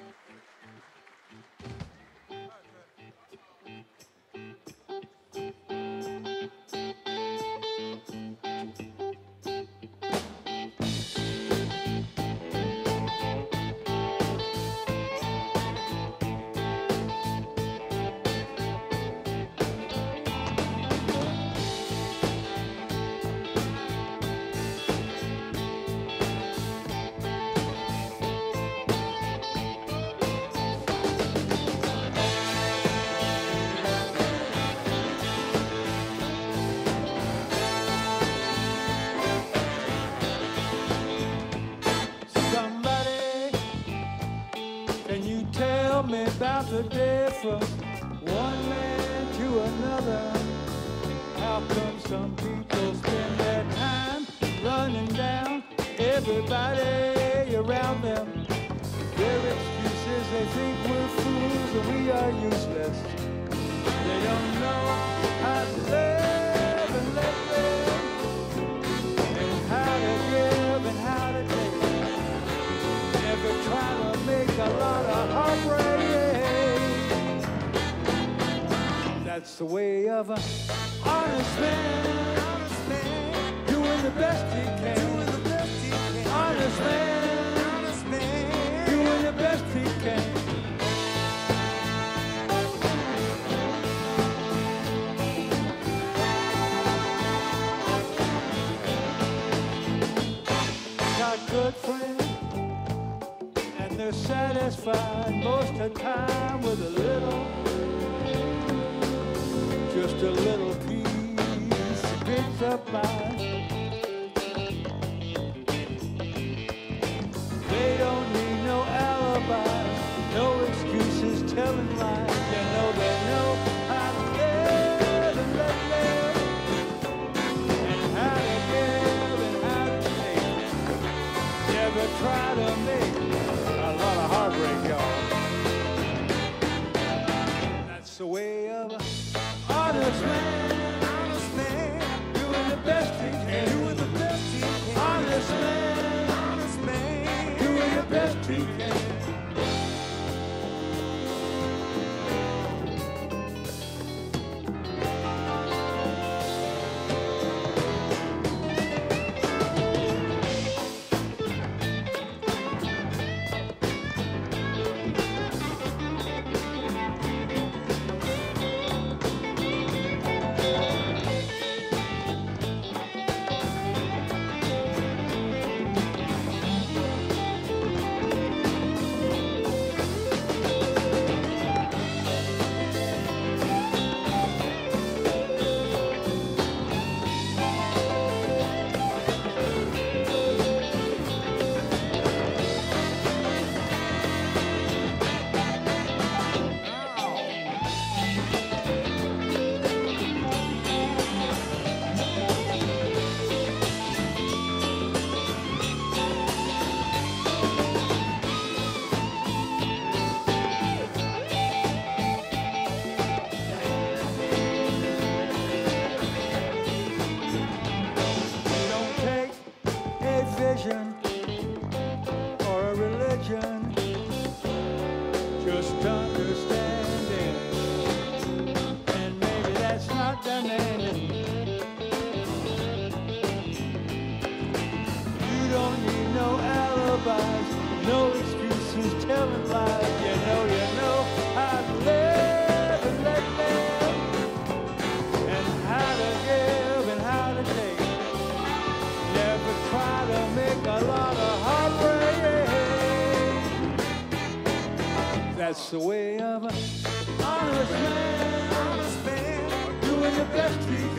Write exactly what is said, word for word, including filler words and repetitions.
About the day from one man to another. How come some people spend their time running down everybody around them? Their excuses, they think we're fools and we are useless. They don't know how to live and let live, and how to give and how to take. Never try to make a lot of heartbreak. That's the way of an honest man, honest man, doing the best he can, doing the best he can. Honest man, honest man, doing the best he can. Got good friends, and they're satisfied most of the time with a little. Just a little piece of picks up mine. They don't need no alibis, no excuses telling lies. You know they know how to live and let live, and how to give and how to take. Never try to make a lot of heartbreak, y'all. That's the way of a honest man, honest man, doing the best he can, doing the best he can. Honest man, honest man, doing the best he can. That's the way of an honest man, honest man, doing the best he can.